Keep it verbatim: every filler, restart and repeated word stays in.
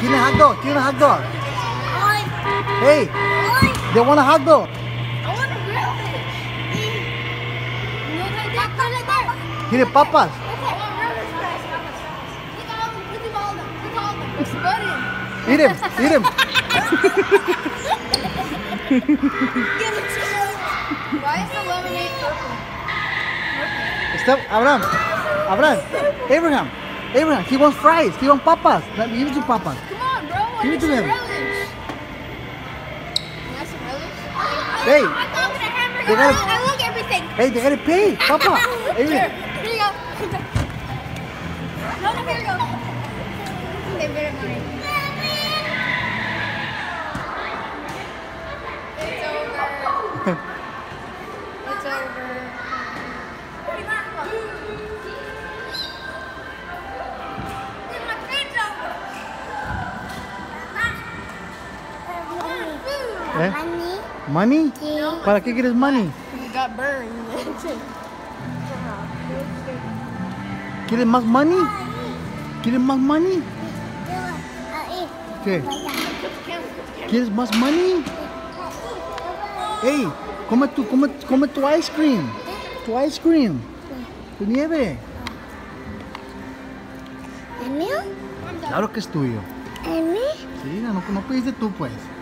¿Quieren hot dog? ¿Quieren hot dog? Hey, they want a hot dog. ¿Quieren papas? Eat him, eat him. Why is the lemonade purple? Stop, Abraham, Abraham, Abraham, Abraham, he wants fries, he wants papas. Let me give it to papas. Come on, bro. I Give need it to some them. relish. You want some relish? Hey, I'm talking to hamburger. they gotta- I look everything. Hey, they gotta pay, papa. Here, Abraham. here you go. No, no, here you go. They better money. It's over. It's over. ¿Eh? ¿Money? ¿Para qué quieres money? You got burned. ¿Quieres más money? ¿Quieres más money? ¿Qué? ¿Quieres más money? Hey, come tu, come, come tu ice cream. Tu ice cream. Tu nieve. ¿El mío? Claro que es tuyo. ¿El mío? Sí, no, no pediste tú pues.